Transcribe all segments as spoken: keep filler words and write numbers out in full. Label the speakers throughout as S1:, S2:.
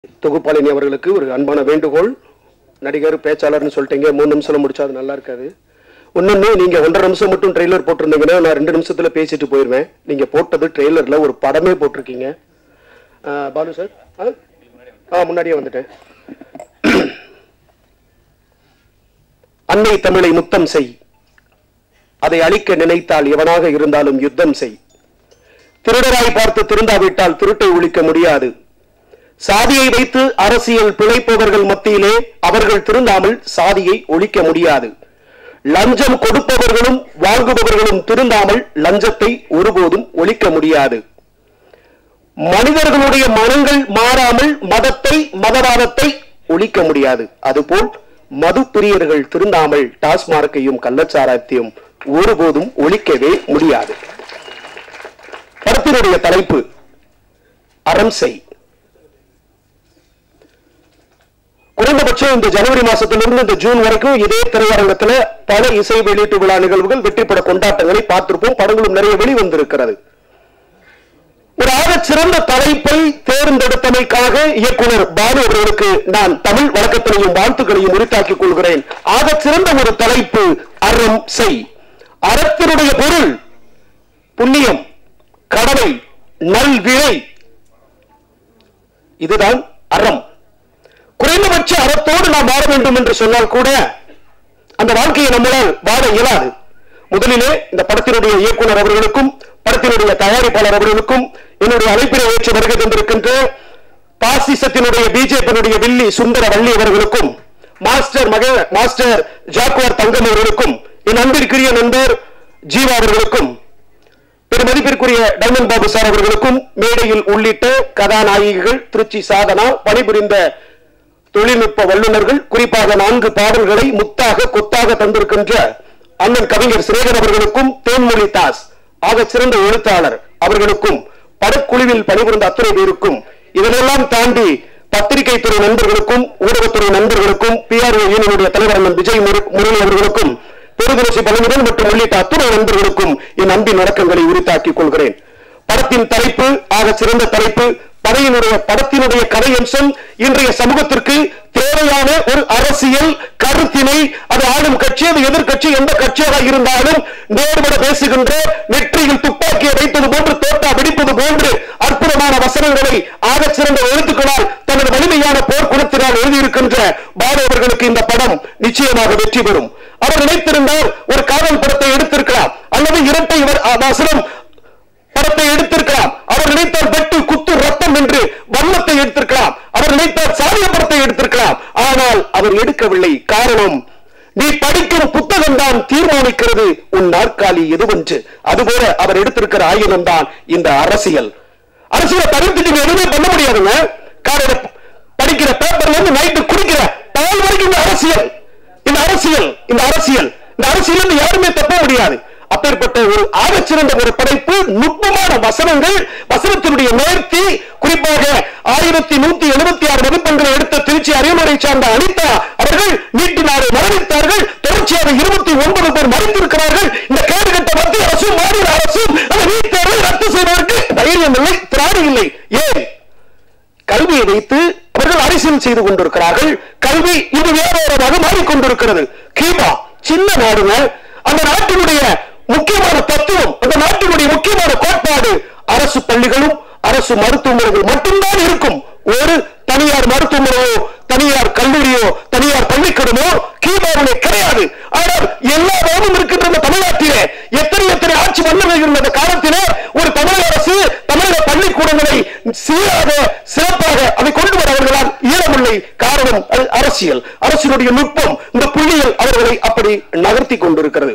S1: தொகுப்பாளினி அவர்களுக்கு ஒரு அன்பான வேண்டுகோள். நடிகர் பேச்சாளர்னு சொல்லிட்டீங்க, மூணு நிமிஷம் முடிச்சா அது நல்லா இருக்காது. இன்னொன்னு, நீங்க ஒன்றரை நிமிஷம் மட்டும் ட்ரெய்லர் போட்டிருந்தீங்கன்னா நான் ரெண்டு நிமிஷத்துல பேசிட்டு போயிருவேன். நீங்க போட்டது ட்ரெய்லர்ல ஒரு படமே போட்டிருக்கீங்க. பாலு சார், ஆ முன்னாடியே வந்துட்டேன். அன்னை தமிழை முத்தம் செய், அதை அழிக்க நினைத்தால் எவனாக இருந்தாலும் யுத்தம் செய். திருடராய் பார்த்து திருந்தாவிட்டால் திருட்டை ஒழிக்க முடியாது. சாதியை வைத்து அரசியல் பிழைப்பவர்கள் மத்தியிலே அவர்கள் திருந்தாமல் சாதியை ஒழிக்க முடியாது. லஞ்சம் கொடுப்பவர்களும் வாங்குபவர்களும் திருந்தாமல் லஞ்சத்தை ஒருபோதும் ஒழிக்க முடியாது. மனிதர்களுடைய மனங்கள் மாறாமல் மதத்தை மதவாதத்தை ஒழிக்க முடியாது. அதுபோல் மது பிரியர்கள் திருந்தாமல் டாஸ்மார்க்கையும் கள்ளச்சாராயத்தையும் ஒருபோதும் ஒழிக்கவே முடியாது. படத்தினுடைய தலைப்பு அறம் செய். குறைந்தபட்சம் இந்த ஜனவரி மாசத்திலிருந்து இந்த ஜூன் வரைக்கும் இதே திரையரங்கத்தில் பல இசை வெளியீட்டு விழா நிகழ்வுகள், வெற்றிப்பட கொண்டாட்டங்களை பார்த்திருப்போம். படங்களும் நிறைய வெளிவந்திருக்கிறது. ஒரு ஆக சிறந்த தலைப்பை தேர்ந்தெடுத்தமைக்காக இயக்குனர் பாலு அவர்களுக்கு நான் தமிழ் வழக்கத்தினையும் வாழ்த்துக்களையும் உரித்தாக்கிக் கொள்கிறேன். ஆக சிறந்த ஒரு தலைப்பு அறம் செய். அறத்தினுடைய பொருள் புண்ணியம், கடமை, நல்வினை. இதுதான் அறம். குறைந்தபட்ச அறத்தோடு நாம் வாழ வேண்டும் என்று சொன்னால் கூட அந்த வாழ்க்கையை நம்மளால் வாழ இயலாது. முதலிலே இந்த படத்தினுடைய இயக்குனர் அவர்களுக்கும் படத்தினுடைய தயாரிப்பாளர் அவர்களுக்கும் என்னுடைய அழைப்பினை ஏற்று வருகை தந்திருக்கின்ற பாசிசத்தினுடைய பிஜேபியினுடைய வில்லி சுந்தர வள்ளி அவர்களுக்கும் மாஸ்டர் மக மாஸ்டர் ஜாக்குவார் தங்கம் அவர்களுக்கும் என் அன்பிற்குரிய நண்பர் ஜீவா அவர்களுக்கும் பெருமதிப்பிற்குரிய டைமண்ட் பாபு சார் அவர்களுக்கும் மேடையில் உள்ளிட்ட கதாநாயகிகள் திருச்சி சாதனா பணிபுரிந்த தொழில்நுட்ப வல்லுநர்கள், குறிப்பாக நான்கு பாடல்களை முத்தாக கொத்தாக தந்திருக்கின்ற அண்ணன் கவிஞர் சிறேகன் அவர்களுக்கும் தேன்மொழி தாஸ் ஆக சிறந்த எழுத்தாளர் அவர்களுக்கும் படக்குழுவில் பணிபுரிந்த அத்தனை பேருக்கும், இதனெல்லாம் தாண்டி பத்திரிகை துறை நண்பர்களுக்கும் ஊடகத்துறை நண்பர்களுக்கும் பிஆர்ஓ யூனியனுடைய தலைவர் அண்ணன் விஜய் முரளி அவர்களுக்கும் பெருதுரசி பலமுடன் மற்றும் உள்ளிட்ட அத்துணை நண்பர்களுக்கும் என் அன்பின் வணக்கங்களை உரித்தாக்கிக் கொள்கிறேன். படத்தின் தலைப்பு ஆக சிறந்த தலைப்பு. படையினுடைய படத்தினுடைய கதையம்சம் இன்றைய சமூகத்திற்கு தேவையான ஒரு அரசியல் கருத்தினை, அது ஆளும் கட்சி அது எதிர்கட்சி எந்த கட்சியாக இருந்தாலும் நேர்பட பேசுகின்ற, நெற்றியில் துப்பாக்கியை வைத்தது போன்று தோட்டா வெடிப்பது போன்று அற்புதமான வசனங்களை ஆக சிறந்த எழுத்துக்களால் தனது வலிமையான போர்க்குணத்தினால் எழுதியிருக்கின்ற பாலு அவர்களுக்கு இந்த படம் நிச்சயமாக வெற்றி பெறும். அவர் நினைத்திருந்தால் ஒரு காதல் படத்தை எடுத்திருக்கிறார், அல்லது இரட்டை வசனம் படத்தை எடுத்திருக்கலாம். அவர் நினைத்தால் வெட்டு குத்து ரத்தம் என்று வண்ணத்தை எடுத்திருக்கலாம். அவர் நினைத்தால் சாதிய படத்தை எடுத்திருக்கலாம். ஆனால் அவர் எடுக்கவில்லை. காரணம், நீ படிக்கும் புத்தகம் தான் தீர்மானிக்கிறது உன் நாற்காலி எதுவென்று. அதுபோல அவர் எடுத்திருக்கிற ஆயுதம் தான் இந்த அரசியல். அரசியலை தவிர்த்துட்டு எதுவுமே பண்ண முடியாதுங்க. காரணம், படிக்கிற பேப்பர்ல இருந்து நைட்டு குடிக்கிற பால் வரைக்கும் இந்த அரசியல் இந்த அரசியல் இந்த அரசியல் இந்த அரசியல் யாருமே தப்ப முடியாது. அப்பேற்பட்ட ஒரு ஆகச்சிறந்த ஒரு படைப்பு, நுட்பமான வசனங்கள், வசனத்தினுடைய நேர்த்தி, குறிப்பாக ஆயிரத்தி நூத்தி எழுபத்தி ஆறு மதிப்பெண்களை எடுத்த திருச்சி அரியலூரை சார்ந்த அனிதா அவர்கள் நீட்டு நாளை மரணித்தார்கள். தொடர்ச்சியாக இருபத்தி ஒன்பது பேர் மறைந்திருக்கிறார்கள். இந்த கேடுகட்ட மத்திய அரசும் மாநில அரசும் அந்த நீட் தேர்வை ரத்து செய்வதற்கு தைரியம் இல்லை, திராணி இல்லை. ஏன்? கல்வியை வைத்து அவர்கள் அரசியல் செய்து கொண்டிருக்கிறார்கள். கல்வி இது வேறொருவராக மாறிக்கொண்டிருக்கிறது. கீபா சின்ன நாடுங்க. அந்த நாட்டினுடைய முக்கியமான தத்துவம், அந்த நாட்டினுடைய முக்கியமான கோட்பாடு அரசு பள்ளிகளும் அரசு மருத்துவமனைகள் மட்டும்தான் இருக்கும். ஒரு தனியார் மருத்துவமனையோ தனியார் கல்லூரியோ தனியார் பள்ளிக்கூடமோ கீபாவிலே கிடையாது. ஆனால் எல்லா இடமும் இருக்கின்ற தமிழ்நாட்டிலே எத்தனை எத்தனை ஆட்சி மன்னர்கள் இருந்த காலத்திலே ஒரு தமிழக அரசு தமிழக பள்ளிக்கூடங்களை சீராக சிறப்பாக அதை கொண்டு வர அவர்களால் இயலவில்லை. காரணம், அது அரசியல், அரசினுடைய நுட்பம், இந்த புள்ளியில் அவர்களை அப்படி நகர்த்தி கொண்டிருக்கிறது.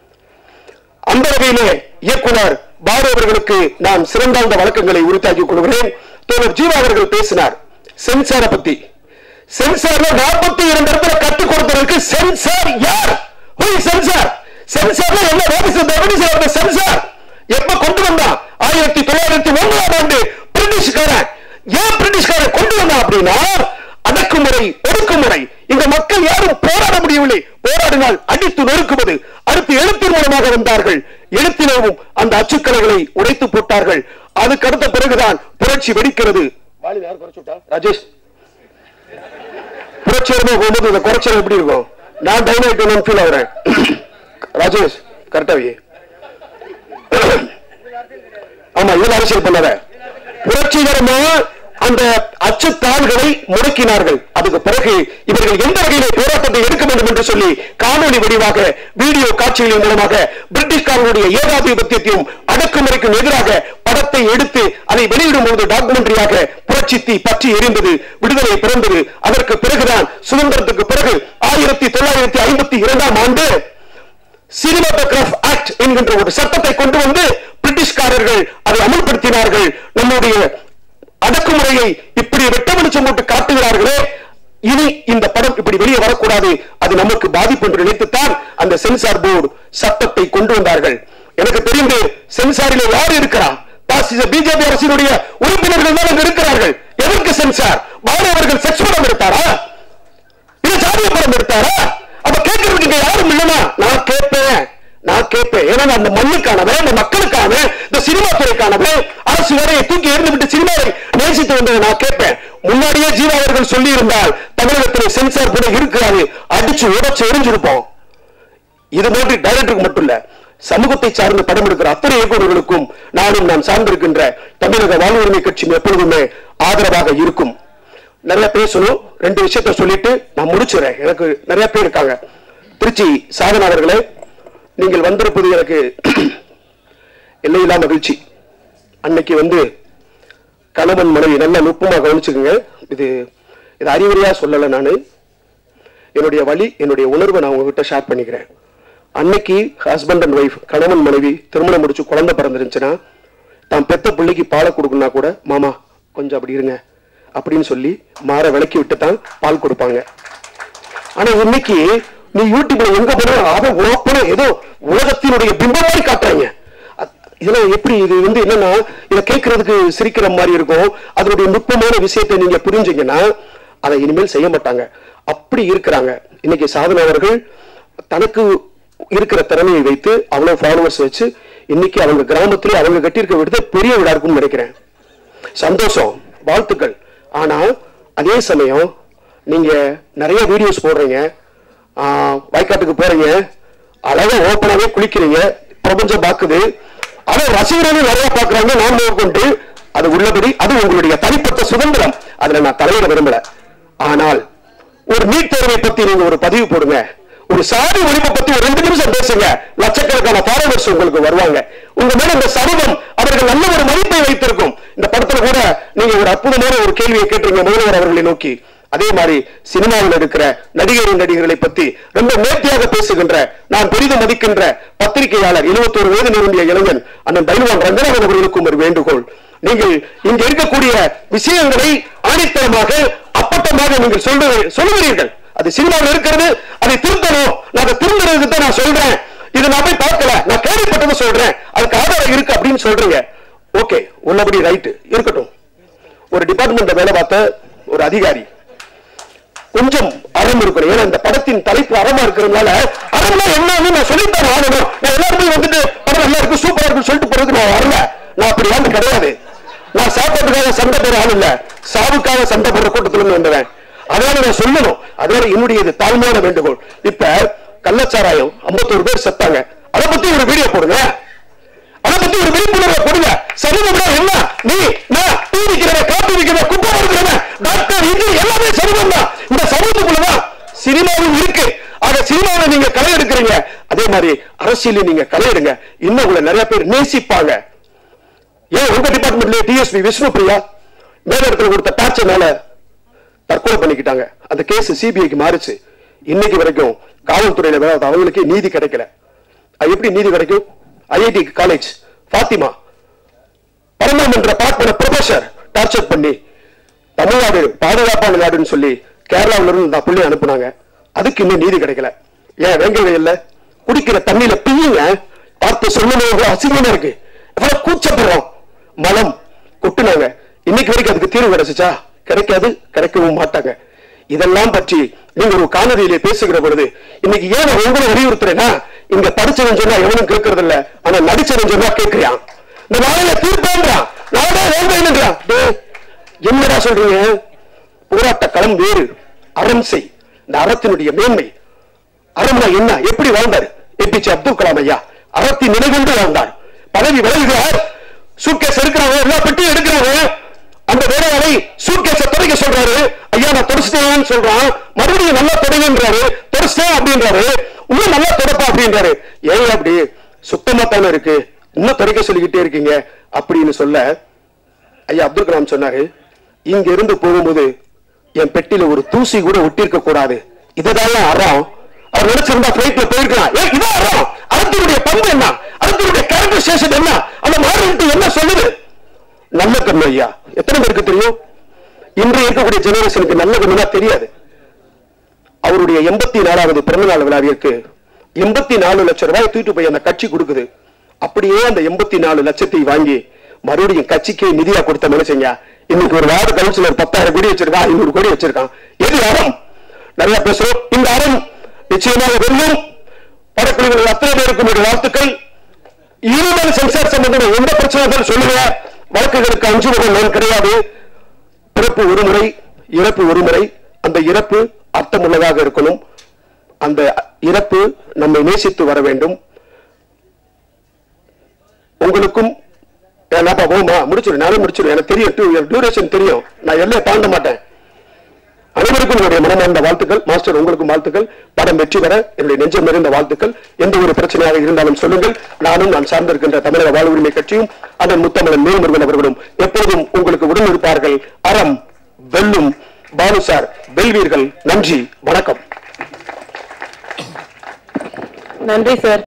S1: அந்த வகையிலே இயக்குனர் பாலு அவர்களுக்கு நான் சிறந்தாழ்ந்த வழக்கங்களை உரித்தாக்கிக் கொள்கிறேன். தோழர் ஜீவா அவர்கள் பேசினார் சென்சாரை பத்தி. சென்சார்ல நாற்பத்தி இரண்டு இடத்துல கற்றுக் கொடுத்ததற்கு சென்சார் யார்? சென்சார் சென்சார்ல என்ன? சென்சார் எப்ப கொண்டு வந்தா? ஆயிரத்தி தொள்ளாயிரத்தி ஒன்பதாம் ஆண்டு பிரிட்டிஷ்காரன். ஏன் பிரிட்டிஷ்காரன் கொண்டு வந்தா அப்படின்னா, அடக்குமுறை ஒடுக்குமுறை. இந்த மக்கள் யாரும் போராட முடியவில்லை. போராடினால் அடித்து நொறுக்குவது. அடுத்து எழுத்தின் மூலமாக வந்தார்கள். எழுத்தினவும் அந்த அச்சுக்கலைகளை உடைத்து போட்டார்கள். அதுக்கு அடுத்த பிறகுதான் புரட்சி வெடிக்கிறது. ராஜேஷ் புரட்சிகரமா போகும்போது இந்த குறைச்சல் எப்படி இருக்கும்? நான் டவுன் ஆயிட்டு ஃபீல் ஆகுறேன். ராஜேஷ் கரெக்டாவே ஆமா, இதுல அரசியல் பண்ணாத. புரட்சிகரமா அந்த அச்சுத்தாள்களை முடக்கினார்கள். அதுக்கு பிறகு இவர்கள் எந்த வகையிலே போராட்டத்தை எடுக்க வேண்டும் என்று சொல்லி காணொலி வடிவாக வீடியோ காட்சிகளின் மூலமாக பிரிட்டிஷ்காரர்களுடைய ஏகாதிபத்தியத்தையும் அடக்குமுறைக்கும் எதிராக படத்தை எடுத்து அதை வெளியிடும் போது டாக்குமெண்டரியாக புரட்சி தீ பற்றி எரிந்தது, விடுதலை பிறந்தது. அதற்கு பிறகுதான் சுதந்திரத்துக்கு பிறகு ஆயிரத்தி தொள்ளாயிரத்தி ஐம்பத்தி இரண்டாம் ஆண்டு சினிமாட்டோகிராஃப் ஆக்ட் என்கின்ற ஒரு சட்டத்தை கொண்டு வந்து பிரிட்டிஷ்காரர்கள் அதை அமல்படுத்தினார்கள். நம்முடைய அடக்குமுறையை இப்படி வெட்ட வெளிச்சம் போட்டு காட்டுகிறார்களே, இனி இந்த படம் இப்படி வெளியே வரக்கூடாது, அது நமக்கு பாதிப்பு என்று நினைத்துத்தான் அந்த சென்சார் போர்டு சட்டத்தை கொண்டு வந்தார்கள். எனக்கு தெரிந்து சென்சாரில் யார் இருக்கிறார்? பிஜேபி அரசினுடைய உறுப்பினர்கள் தான் அங்கு இருக்கிறார்கள். எதற்கு சென்சார்? பாலு அவர்கள் செக்ஸ் படம் எடுத்தாரா? இது ஜாதிய படம் எடுத்தாரா? அப்ப கேட்கறதுக்கு யாரும் இல்லைனா நான் கேட்பேன் நான் கேட்பேன் ஏன்னா அந்த மண்ணுக்கானவன், அந்த மக்களுக்கான, இந்த சினிமா துறைக்கானவன், அரசு வேலையை தூக்கி எறிந்து விட்டு சினிமாவை நேசித்து வந்ததை நான் கேட்பேன். முன்னாடியே ஜீவா அவர்கள் சொல்லி இருந்தால் தமிழகத்தில் சென்சார் கூட இருக்கிறாரு, அடிச்சு உடச்சு எரிஞ்சிருப்போம். இது மாதிரி டைரக்டருக்கு மட்டும் இல்ல, சமூகத்தை சார்ந்து படம் எடுக்கிற அத்தனை இயக்குநர்களுக்கும் நானும் நான் சார்ந்திருக்கின்ற தமிழக வாழ்வுரிமை கட்சி எப்பொழுதுமே ஆதரவாக இருக்கும். நிறைய பேசணும். ரெண்டு விஷயத்த சொல்லிட்டு நான் முடிச்சுறேன். எனக்கு நிறைய பேர் இருக்காங்க. திருச்சி சாதனா அவர்களே, நீங்கள் வந்திருப்பது எனக்கு எல்லையில்லா மகிழ்ச்சி. அன்னைக்கு வந்து கணவன் மனைவி நல்ல நுட்பமாக கவனிச்சுக்கோங்க. இது இது அறிவுரையா சொல்லலை, நான் என்னுடைய வழி, என்னுடைய உணர்வை நான் உங்ககிட்ட ஷேர் பண்ணிக்கிறேன். அன்னைக்கு ஹஸ்பண்ட் அண்ட் ஒய்ஃப், கணவன் மனைவி திருமணம் முடிச்சு குழந்தை பிறந்துருந்துச்சுன்னா தான் பெத்த பிள்ளைக்கு பாலை கொடுக்கணும்னா கூட மாமா கொஞ்சம் அப்படி இருங்க அப்படின்னு சொல்லி மாற விளக்கி விட்டு தான் பால் கொடுப்பாங்க. ஆனா இன்னைக்கு நீ யூடியூப்ல எங்க போனா அதை ஓப்பனா ஏதோ உலகத்தினுடைய பிம்பமாய் காட்டுறாங்க. இதெல்லாம் எப்படி? இது வந்து என்னன்னா, இதை கேட்கறதுக்கு சிரிக்கிற மாதிரி இருக்கும். அதனுடைய நுட்பமான விஷயத்தை நீங்க புரிஞ்சீங்கன்னா அதை இனிமேல் செய்ய மாட்டாங்க. அப்படி இருக்கிறாங்க. இன்னைக்கு சாதனா அவர்கள் தனக்கு இருக்கிற திறமையை வைத்து அவ்வளவு ஃபாலோவர்ஸ் வச்சு இன்னைக்கு அவங்க கிராமத்திலே அவங்க கட்டியிருக்க விடுத பெரிய விடா இருக்கும்னு நினைக்கிறேன். சந்தோஷம், வாழ்த்துக்கள். ஆனா அதே சமயம் நீங்க நிறைய வீடியோஸ் போடுறீங்க, வயக்காட்டுக்கு போறீங்க, அழகா ஓப்பனாவே குளிக்கிறீங்க, பிரபஞ்சம் பாக்குது, அதை ரசிகர்கள் நிறைய பாக்குறாங்க. நான் கொண்டு அது உள்ளபடி, அது உங்களுடைய தனிப்பட்ட சுதந்திரம், அதுல நான் தலையிட விரும்பல. ஆனால் ஒரு நீட் தேர்வை பத்தி நீங்க ஒரு பதிவு போடுங்க, ஒரு சாதி ஒழிப்பை பத்தி ஒரு ரெண்டு நிமிஷம் பேசுங்க, லட்சக்கணக்கான ஃபாலோவர்ஸ் உங்களுக்கு வருவாங்க. உங்க மேல இந்த சமூகம் அவர்கள் நல்ல ஒரு மதிப்பை வைத்திருக்கும். இந்த படத்துல கூட நீங்க ஒரு அற்புதமான ஒரு கேள்வியை கேட்டீங்க முதல்வர் அவர்களை நோக்கி. அதே மாதிரி சினிமாவில் இருக்கிற நடிகர் நடிகர்களை பத்தி ரொம்ப நேர்த்தியாக பேசுகின்ற, நான் பெரிதும் மதிக்கின்ற பத்திரிகையாளர் எழுபத்தோரு வயது நிரம்பிய இளைஞன் அண்ணன் பைல்வான் ரங்கநாதன் அவர்களுக்கும் ஒரு வேண்டுகோள். நீங்கள் இங்க இருக்கக்கூடிய விஷயங்களை ஆணித்தரமாக அப்பட்டமாக நீங்கள் சொல்லுகிறீர்கள். அது சினிமாவில் இருக்கிறது, அதை திருத்தணும். நான் திருந்தறதுக்கு தான் நான் சொல்றேன். இது நான் போய் பார்க்கல, நான் கேள்விப்பட்டதை சொல்றேன், அதுக்கு ஆதாரம் இருக்கு அப்படின்னு சொல்றீங்க. ஓகே, உள்ளபடி ரைட்டு இருக்கட்டும். ஒரு டிபார்ட்மெண்ட் வேலை பார்த்த ஒரு அதிகாரி கொஞ்சம் அறம் இருக்கணும். ஏன்னா இந்த படத்தின் தலைப்பு அறமா இருக்கிறதுனால அறம்னா என்னன்னு நான் சொல்லித்தான் ஆகணும். நான் எல்லாருமே வந்துட்டு படம் நல்லா இருக்கு, சூப்பரா இருக்குன்னு சொல்லிட்டு போறது நான் வரல. நான் அப்படி ஆண்டு கிடையாது. நான் சாப்பாட்டுக்காக சண்டை போற ஆள் இல்ல, சாவுக்காக சண்டை போடுற கூட்டத்துல இருந்து வந்தவன். அதனால நான் சொல்லணும். அதனால என்னுடைய தாழ்மையான வேண்டுகோள். இப்ப கள்ளச்சாராயம் ஐம்பத்தோரு பேர் செத்தாங்க, அதை பத்தி ஒரு வீடியோ போடுங்க, அதை பத்தி ஒரு விழிப்புணர்வை கொடுங்க. சமூகம் என்ன, நீ நான் டீ விற்கிறவன், காப்பி விற்கிறவன், குப்பை இருக்கிறவன், டாக்டர், இது எல்லாமே சமூகம் தான். இந்த சமூகத்துக்குள்ளதான் சினிமாவும் இருக்கு. ஆக சினிமாவில் நீங்க களை எடுக்கிறீங்க, அதே மாதிரி அரசியல் நீங்க களை எடுங்க. இன்னும் உங்களை நிறைய பேர் நேசிப்பாங்க. ஏன் உங்க டிபார்ட்மெண்ட்ல டிஎஸ்பி விஷ்ணு பிரியா மேல இடத்துல கொடுத்த டார்ச்சர்னால தற்கொலை பண்ணிக்கிட்டாங்க. அந்த கேஸ் சிபிஐக்கு மாறிச்சு. இன்னைக்கு வரைக்கும் காவல்துறையில வேற அவங்களுக்கு நீதி கிடைக்கல. அது எப்படி நீதி கிடைக்கும்? ஐஐடி காலேஜ் பாத்திமா பரமன்ற பார்ப்பன ப்ரொஃபசர் டார்ச்சர் பண்ணி தமிழ்நாடு பாதுகாப்பான நாடுன்னு சொல்லி கேரளாவில இருந்து நான் புள்ளி அனுப்புனாங்க. அதுக்கு இன்னும் நீதி கிடைக்கல. ஏன் வேங்க வயல்ல குடிக்கிற தண்ணியில பிய்யுங்க, பார்த்து சொல்லணும், அசிங்கமா இருக்கு, எவ்வளவு கூச்சப்படுறோம். மலம் கொட்டுனாங்க. இன்னைக்கு வரைக்கும் அதுக்கு தீர்வு கிடைச்சிச்சா? கிடைக்காது, கிடைக்கவும் மாட்டாங்க. இதெல்லாம் பற்றி நீங்க ஒரு காணொலியிலே பேசுகிற பொழுது இன்னைக்கு ஏன் உங்களை வலியுறுத்துறேன்னா, இங்க படிச்சவன் சொன்னா எவனும் கேட்கறது இல்ல, ஆனா நடிச்சவன் சொன்னா கேட்கிறான். இந்த நாளைய தீர்ப்பான்றான், நாளே வேண்டாம். என்னடா சொல்றீங்க? போராட்ட களம் வேறு, அறம் செய். இந்த அறத்தினுடைய மேன்மை, அறம்னா என்ன, எப்படி வாழ்ந்தார் ஏபிஜே அப்துல் கலாம் ஐயா? அறத்தின் நினைவுண்டு வாழ்ந்தார். பதவி விலகுகிறார், சூட்கேஸ் எடுக்கிறாங்க, எல்லா பெட்டியும் எடுக்கிறாங்க. அந்த வேலையாளை சூட்கேஸை துடைக்க சொல்றாரு. ஐயா நான் தொடச்சிட்டேன்னு சொல்றான். மறுபடியும் நல்லா தொடங்குன்றாரு. தொடச்சிட்டேன் அப்படின்றாரு. இன்னும் நல்லா தொடப்பா அப்படின்றாரு. ஏன் அப்படி? சுத்தமா தானே இருக்கு, இன்னும் துடைக்க சொல்லிக்கிட்டே இருக்கீங்க அப்படின்னு சொல்ல ஐயா அப்துல் கலாம் சொன்னாரு, இங்க இருந்து போகும்போது என் பெட்டியில ஒரு தூசி கூட ஒட்டிருக்க கூடாது. இதுதான் அறம். அவர் நினைச்சிருந்தா பிளைட்ல போயிருக்கலாம். இதான் அறம். அறத்தினுடைய பண்பு என்ன, அறத்தினுடைய கேரக்டரைசேஷன் என்ன, அந்த மாநிலத்தை என்ன சொல்லுது? நல்ல கண்ணு ஐயா எத்தனை பேருக்கு தெரியும்? இன்று இருக்கக்கூடிய ஜெனரேஷனுக்கு நல்ல கண்ணுனா தெரியாது. அவருடைய எண்பத்தி நாலாவது பிறந்தநாள் விழாவிற்கு எண்பத்தி நாலு லட்சம் ரூபாய் தூக்கிட்டு போய் அந்த கட்சி கொடுக்குது. அப்படியே அந்த எண்பத்தி நாலு லட்சத்தை வாங்கி மறுபடியும் கட்சிக்கு நிதியா கொடுத்த மனுஷங்க இன்னைக்கு ஒரு வார்டு கவுன்சிலர் பத்தாயிரம் கோடி வச்சிருக்கான், ஐநூறு கோடி வச்சிருக்கான். எது அறம்? நிறைய பேசுறோம். இந்த அறம் நிச்சயமாக வெல்லும். படக்குழுவினர் அத்தனை பேருக்கும் வாழ்த்துக்கள். இருமல் சென்சார் சம்பந்தமான எந்த பிரச்சனைகள் சொல்லுங்க. வழக்குகளுக்கு அஞ்சுவதன் நான் கிடையாது. பிறப்பு ஒரு முறை, இறப்பு ஒரு முறை. அந்த இறப்பு அர்த்தமுள்ளதாக இருக்கணும். அந்த இறப்பு நம்மை நேசித்து வர வேண்டும். உங்களுக்கும் முடிச்சிடும், நானும் முடிச்சிடும். எனக்கு தெரியும், டியூரேஷன் தெரியும். நான் எல்லையை தாண்ட மாட்டேன். அனைவருக்கும் என்னுடைய மனமார்ந்த வாழ்த்துக்கள். மாஸ்டர் உங்களுக்கும் வாழ்த்துக்கள். படம் வெற்றி பெற என்னுடைய நெஞ்சம் நிறைந்த வாழ்த்துக்கள். எந்த ஒரு பிரச்சனையாக இருந்தாலும் சொல்லுங்கள். நானும் நான் சார்ந்திருக்கின்ற தமிழக வாழ் உரிமை கட்சியும் அதன் முத்தமிழன் மேல்முருகன் அவர்களும் எப்போதும் உங்களுக்கு உடன் இருப்பார்கள். அறம் வெல்லும். பாலு சார் வெல்வீர்கள். நன்றி, வணக்கம்.
S2: நன்றி சார்.